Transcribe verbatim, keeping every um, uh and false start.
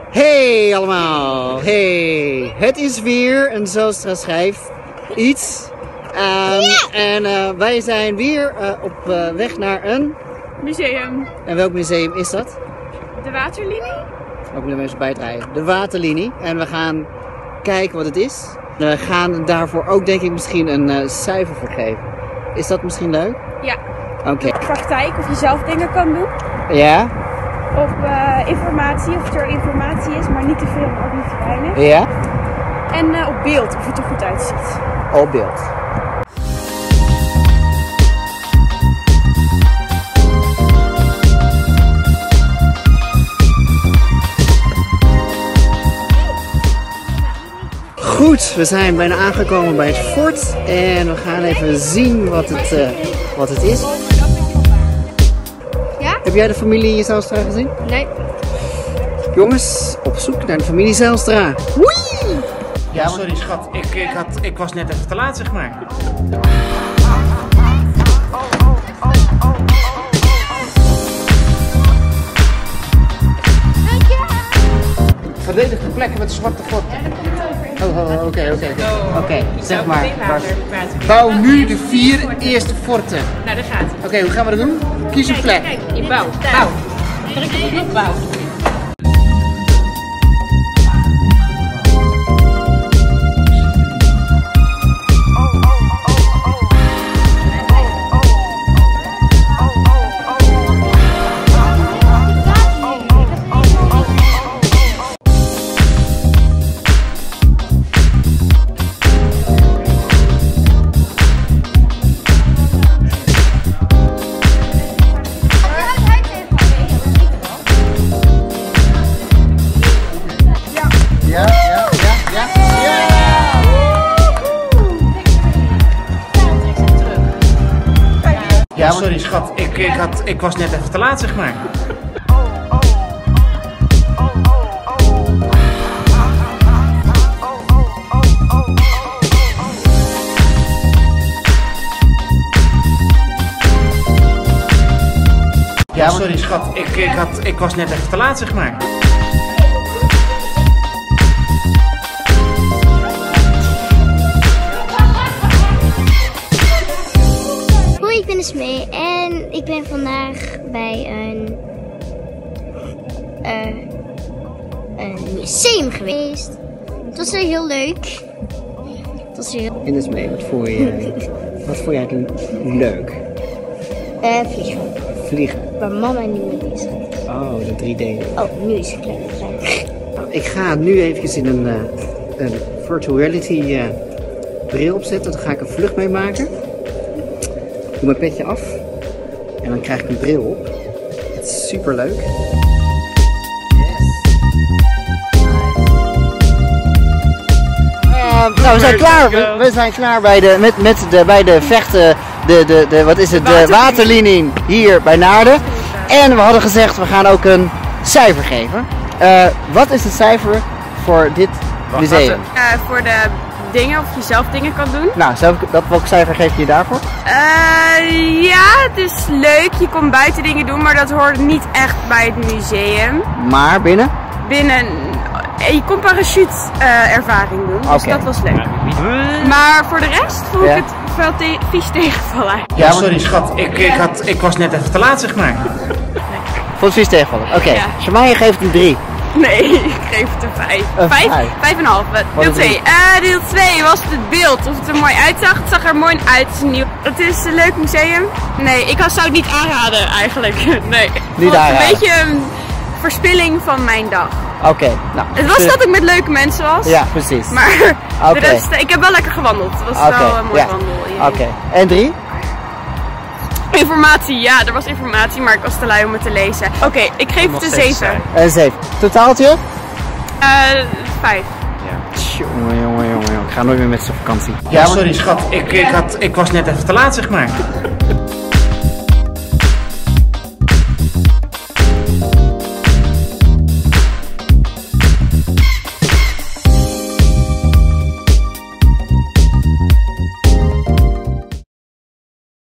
Hey allemaal, hey. Het is weer een Zijlstra schrijf iets. Um, yeah. En uh, wij zijn weer uh, op uh, weg naar een museum. En welk museum is dat? De Waterlinie. Ook moeten mensen bijdraaien. De Waterlinie. En we gaan kijken wat het is. We gaan daarvoor ook denk ik misschien een uh, cijfer voor geven. Is dat misschien leuk? Ja. Oké. Okay. Praktijk, of je zelf dingen kan doen. Ja. Op uh, informatie, of er informatie is, maar niet te veel, maar ook niet te weinig. Ja. En uh, op beeld, of het er goed uitziet. Op beeld. Goed, we zijn bijna aangekomen bij het fort en we gaan even zien wat het, uh, wat het is. Ja? Heb jij de familie Zijlstra gezien? Nee. Jongens, op zoek naar de familie Zijlstra. Woei! Ja, sorry schat, ik, ik, had, ik was net even te laat, zeg maar. Verdedigde plekken met zwarte fort. Oh, oké, oké. Oké, zeg maar. Bouw nu de vier eerste forten. Nou, daar gaat het. Oké, okay, hoe gaan we dat doen? Kies een plek. Kijk, kijk, bouw, bouw. Druk op de knop, bouw. Ja, sorry schat, ik, ik, had, ik was net even te laat, zeg maar. Ja, sorry schat, ik, ik, had, ik was net even te laat, zeg maar. Ik ben Esmee en ik ben vandaag bij een, uh, een museum geweest. Het was weer heel leuk. Het was heel... En Esmee, wat vond je, wat vond jij leuk? Uh, vliegen. Vliegen? Waar mama nu mee bezig is. Oh, de drie D. Oh, nu is het klein. Ik ga nu eventjes in een, uh, een virtual reality uh, bril opzetten. Daar ga ik een vlucht mee maken. Ik doe mijn petje af en dan krijg ik een bril op. Het is super leuk. Yes. Uh, nou, we zijn klaar. We, we zijn klaar bij de, met, met de, bij de vechten, de, de, de, wat is het, de waterlinie hier bij Naarden. En we hadden gezegd, we gaan ook een cijfer geven. Uh, wat is het cijfer voor dit museum? Uh, voor de dingen, of je zelf dingen kan doen. Nou, zelf, dat, welk cijfer geef je daarvoor? Uh, ja, het is leuk. Je kon buiten dingen doen, maar dat hoort niet echt bij het museum. Maar binnen? Binnen, je kon parachute uh, ervaring doen, dus okay. Dat was leuk. Maar voor de rest vond ik ja. het wel te vies tegenvallen. Ja, sorry schat, ik, ik, had, ik was net even te laat, zeg maar. Vond het vies tegenvallen? Oké, okay. Ja. Shemaya geeft een drie. Nee, ik geef het een vijf. Een vijf? vijf? Vijf en een half. Deel twee. Uh, deel twee was het beeld. Of het er mooi uitzag. Het zag er mooi uit. Het is een, nieuw... het is een leuk museum. Nee, ik zou het niet aanraden eigenlijk. Nee. Niet aanraden? Een beetje een verspilling van mijn dag. Oké. Okay, nou. Het was dat ik met leuke mensen was. Ja, precies. Maar okay. de rest, ik heb wel lekker gewandeld. Het was okay. wel een mooi ja. wandel. Oké. Okay. En drie? Informatie, ja, er was informatie, maar ik was te lui om het te lezen. Oké, okay, ik geef het een zeven. Een zeven. Totaaltje? Uh, vijf. Ja. Jongen, jongen, jongen, jongen. Ik ga nooit meer met z'n vakantie. Ja, sorry schat, ik, ik, had, ik was net even te laat, zeg maar.